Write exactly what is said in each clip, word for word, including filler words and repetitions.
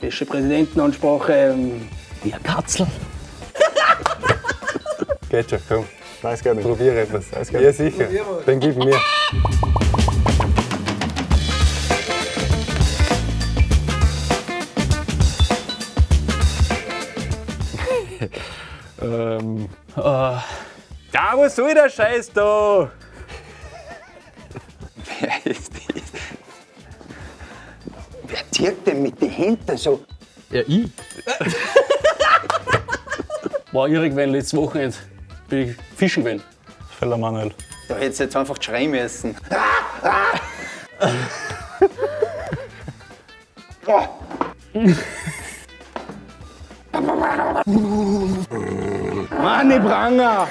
fesche Präsidentenansprache. Ähm, Wie ein Katzel. Geht schon, komm. Weiß gar nicht. Probier etwas. Weiß gar nicht. Ja, sicher. Dann gib mir. ähm. Oh. Ja, was soll der Scheiß da? Wer ist das? Wer zieht denn mit den Händen so? Ja, ich. War irre gewesen letztes Wochenende. Bin ich fischen gewesen. Feller Manuel. Da hättest du jetzt einfach schreien müssen. Mann, ich Pranger!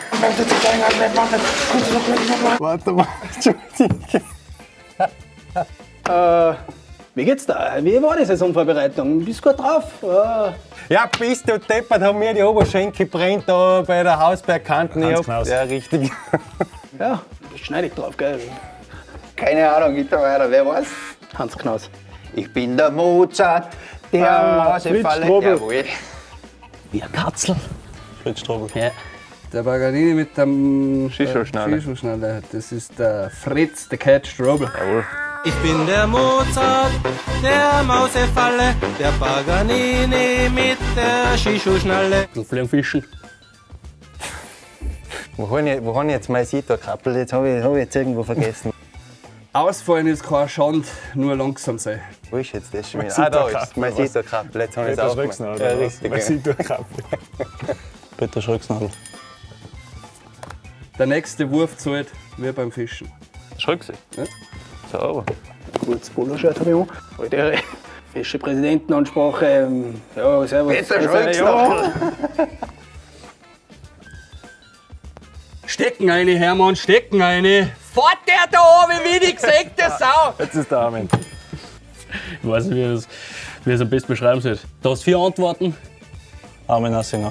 Warte mal, Entschuldigung. Äh, wie geht's da? Wie war die Saisonvorbereitung? Bist du gut drauf? Äh, Ja, bist du deppert, haben mir die Oberschenkel brennt da bei der Hausbergkanten. Hans Ich hab- Knaus. Ja, richtig. ja, schneide ich drauf, gell? Keine Ahnung, geht da weiter. Wer weiß? Hans Knaus. Ich bin der Mozart, der Ah, Mausefalle. Fritz Strobel. Jawohl. Wie ein Katzel. Fritz Strobel. Ja. Der Paganini mit dem Skischuhschnalle. Skischuhschnalle. Das ist der Fritz, der Cat Strobel. Ich bin der Mozart, der Mausefalle, der Paganini mit der Skischuhschnalle. Vielleicht fischen. Wo habe ich, wo hab ich jetzt mein Sito-Kappel? Jetzt habe ich, hab ich jetzt irgendwo vergessen. Ausfallen ist kein Schand, nur langsam sein. Wo ist jetzt das schon wieder? Ah, da ist mein Sito-Kappel. Jetzt habe ich es Peter auch gemacht. Schröcksnadel. Ja, oder was? richtig. Man Ja. sieht durch Kaffee. Peter Schröcksnadel. Der nächste Wurf zahlt wie beim Fischen. Schröckse? Ja. Sauber. Kurzes Poloshirt habe ich an. Alte fesche Präsidentenansprache. Ähm, ja, servus. Peter Ja, Schröcksnadel. Stecken eine, Hermann, stecken eine. Fahrt der da oben wie die gesägte Sau. Jetzt ist der Armin. Ich weiß nicht, wie ich es wie ich es am besten beschreiben soll. Du hast vier Antworten. Armin Assinger.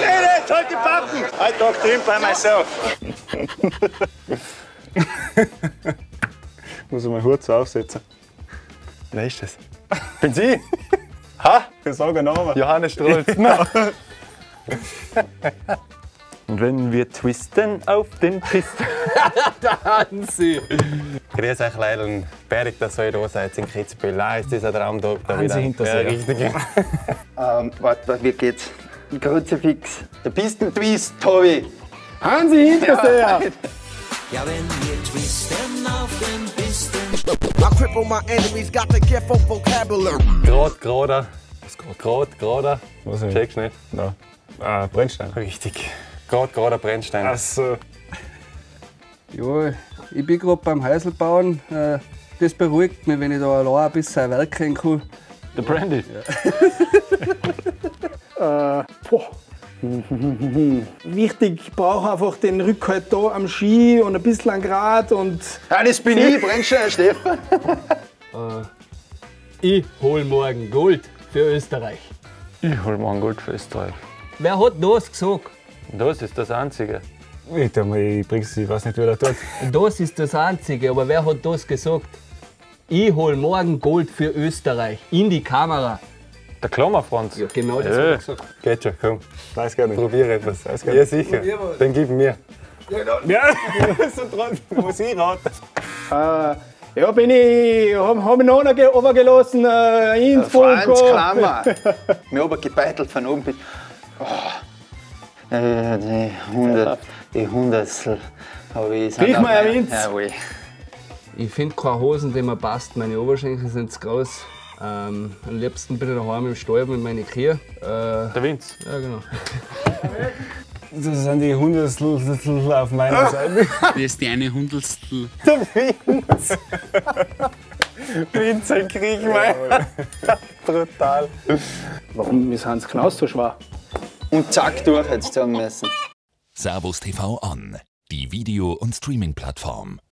Muss ich meinen Hut so aufsetzen. Wer ist das? Bin Sie? Ha? Ich sage einen Namen. Johannes Strolz. Nein. Und wenn wir twisten auf den Pisten. Hansi. Grüß euch Leute, berg, dass ihr da seid in Kitzbühel. Ah, ist das ein Traumtag da Hansi wieder. Hinterseher. Ja, richtig. Ähm, warte, warte, wie geht's? Kruzifix. Der Pistentwist, Tobi. Hansi Hinterseher! Ja, wenn wir twisten auf den Pisten. I cripple my enemies, got the gift of vocabulary. Grad, grader. Was grad? Grad, grader. Was ist Checkst nicht? da? Ah, Brennstein. Richtig. Grad, grader Brennstein. Achso. Ja, ich bin gerade beim Häuselbauen. Äh, Das beruhigt mich, wenn ich da allein ein bisschen werkeln kann. Der Brandy. Äh, boah. Wichtig, ich brauche einfach den Rückhalt da am Ski und ein bisschen an Grad und. Ah, das bin ich, Brennstein Stefan. Ich hol morgen Gold für Österreich. Ich hol mal ein Gold für Österreich. Wer hat das gesagt? Das ist das Einzige. Ich, tu mal, ich bring's, ich weiß nicht, wie der tut. Das ist das Einzige, aber wer hat das gesagt? Ich hol morgen Gold für Österreich. In die Kamera. Der Klammerfranz. Ja, genau das Ja. hab ich gesagt. Geht schon, komm. Weiß gar nicht. Probier etwas. Weiß gar Ja, nicht. sicher. Dann gib mir. Ja, so dran. Muss ich raten. Äh, ja, bin ich, hab, hab ich noch ge- runtergelassen, äh, ins Franz Volk. Klammer. Mir oben gebeitelt von oben bis. Oh. Äh, die Hundert, die Hundertstel habe ich. Krieg mal ein Winz. Jawohl. Ich finde keine Hosen, die mir passt. Meine Oberschenkel sind zu groß. Ähm, am liebsten bin ich daheim im Stall mit meinen Kühe. Äh, Der Winz. ja, genau. Das sind die Hundertstel auf meiner Seite. Das ist die eine Hundertstel. Der Winz. Winz, ein Krieg, mein. Brutal. Warum ist Hans Knaus so schwer? Und zack, durch hättest du sagen müssen. Servus T V On, die Video- und Streaming-Plattform.